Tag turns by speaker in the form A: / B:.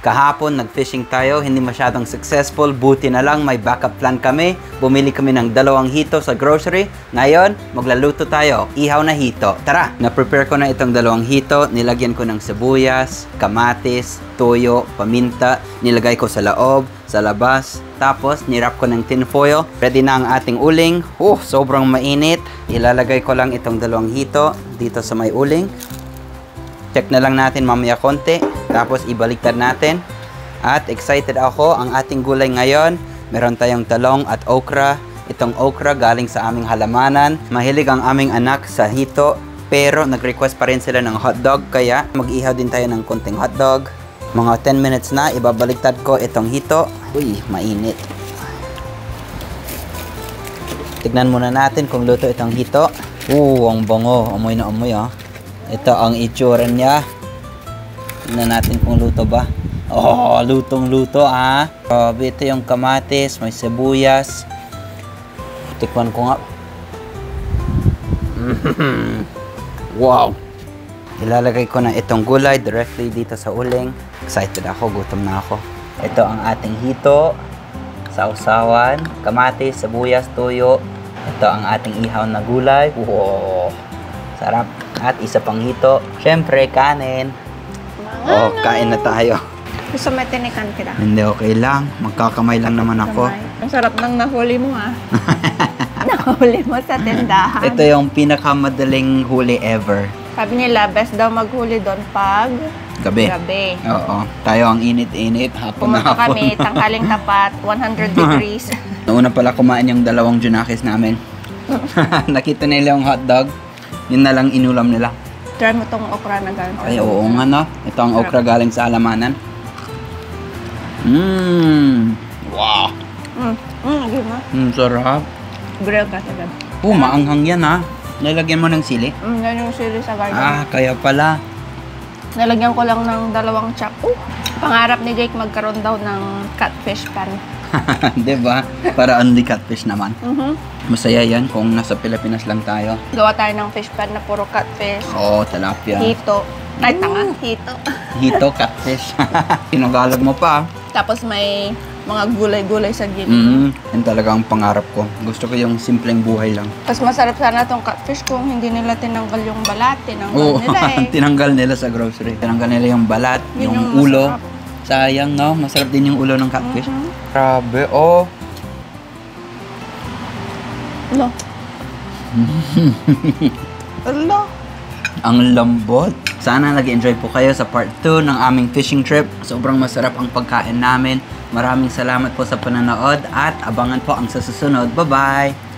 A: Kahapon, nag-fishing tayo, hindi masyadong successful. Buti na lang, may backup plan kami. Bumili kami ng 2 hito sa grocery. Ngayon, maglaluto tayo. Ihaw na hito. Tara! Na-prepare ko na itong 2 hito. Nilagyan ko ng sibuyas, kamatis, toyo, paminta. Nilagay ko sa loob, sa labas. Tapos, nirap ko ng tinfoil. Ready na ang ating uling. Sobrang mainit. Ilalagay ko lang itong 2 hito dito sa may uling. Check na lang natin mamaya konti. Tapos ibaliktad natin. At excited ako. Ang ating gulay ngayon, meron tayong talong at okra. Itong okra galing sa aming halamanan. Mahilig ang aming anak sa hito. Pero nag-request pa rin sila ng hotdog. Kaya mag-ihaw din tayo ng konting hotdog. Mga 10 minutes na, ibabaliktad ko itong hito. Uy, mainit. Tignan muna natin kung luto itong hito. Ang bango. Amoy na amoy ah. Ito ang itsura niya. Tingnan natin kung luto ba. Lutong-luto ah. Grabe, ito yung kamatis, may sibuyas. Tikman ko nga. Wow! Ilalagay ko na itong gulay directly dito sa uling. Excited ako, gutom na ako. Ito ang ating hito. Sausawan, kamatis, sibuyas, toyo. Ito ang ating ihaw na gulay. Wow! Sarap. At isa pang hito. Siyempre, kanin. Kain na tayo.
B: Gusto mo tinikan kita?
A: Hindi, okay lang. Magkakamay lang naman ako.
B: Ang sarap ng nahuli mo ah. Nahuli mo sa tindahan.
A: Ito yung pinakamadaling huli ever.
B: Sabi nila, best daw maghuli doon pag
A: Gabi. Oo. Tayo ang init-init. Hapon na
B: pumunta
A: hapon.
B: kami, tanghaling tapat, 100 degrees.
A: Nauna pala kumain yung 2 junakis namin. Nakita nila yung hotdog. Yun na lang inulam nila.
B: Try mo tong okra na galing.
A: Ay, oo nga no. Ito ang okra galing sa alamanan. Wow!
B: Gima.
A: Sarap.
B: Grill ka sa gabi.
A: Maanghang yan ha. Nalagyan mo ng sili?
B: Yan yung sili sa garden.
A: Kaya pala.
B: Nalagyan ko lang ng 2 chop. Pangarap ni Jake magkaroon daw ng catfish pan.
A: Diba? Para only catfish naman. Masaya yan kung nasa Pilipinas lang tayo.
B: Gawa tayo ng fish pan na puro catfish.
A: Tilapia.
B: Hito. Ay, tanga. Hito.
A: Hito, catfish. Tinagalog mo pa.
B: Tapos may mga gulay-gulay sa gilid.
A: Yan talaga ang pangarap ko. Gusto ko yung simpleng buhay lang.
B: Tapos masarap sana tong catfish kung hindi nila tinanggal yung balat. Tinanggal nila eh.
A: Tinanggal nila sa grocery. Tinanggal nila yung balat, yung ulo.
B: Masarap.
A: Sayang, no? Masarap din yung ulo ng catfish. Grabe, oh.
B: Alo. Alo.
A: Ang lambot. Sana nag-enjoy po kayo sa part 2 ng aming fishing trip. Sobrang masarap ang pagkain namin. Maraming salamat po sa panonood at abangan po ang susunod. Bye-bye!